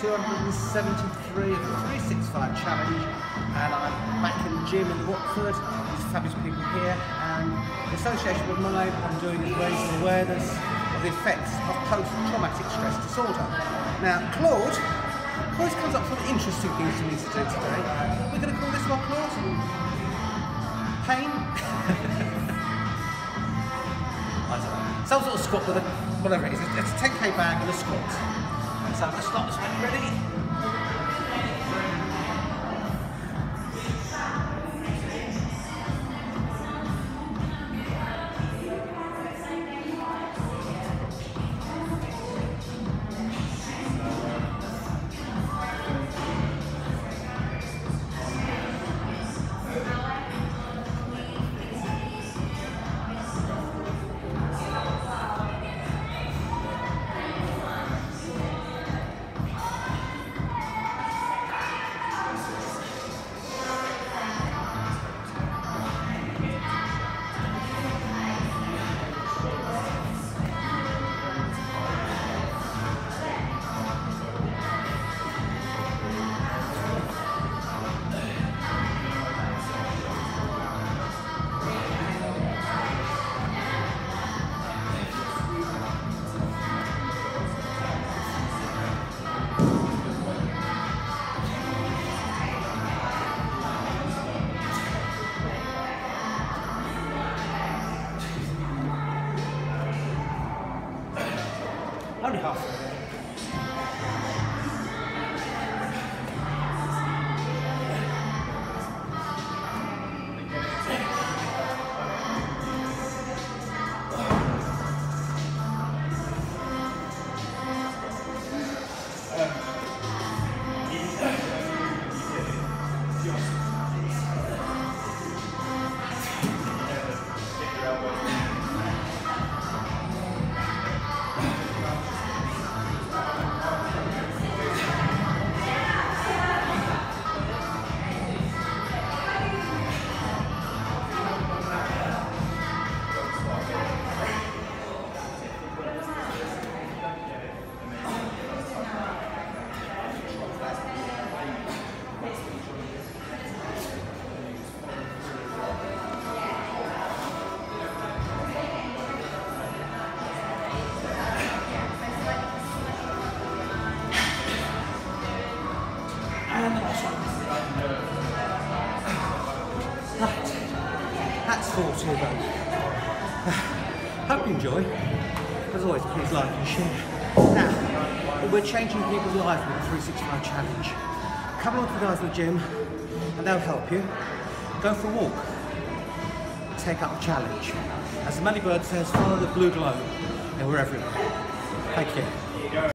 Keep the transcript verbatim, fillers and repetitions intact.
two hundred seventy-three of the three sixty-five challenge, and I'm back in the gym in Watford. There's fabulous people here, and the association with Mind, what I'm doing is raising awareness of the effects of post-traumatic stress disorder. Now, Claude always comes up with some interesting things for me to do today. We're going to call this one, Claude? Pain? I don't know. Some sort of squat with a, whatever it is. It's a ten K bag and a squat. So let's start this one. Ready? Only half. And the last one. Right. That's forty of those. Hope you enjoy. As always, please like and share. Now, we're changing people's lives with the three sixty-five challenge. Come along to the guys in the gym and they'll help you. Go for a walk. Take up the challenge. As the Money Bird says, follow the blue glow and we're everywhere. Thank you.